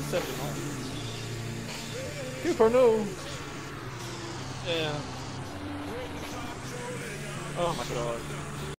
7 on. Cooper, no! Yeah. Oh my god.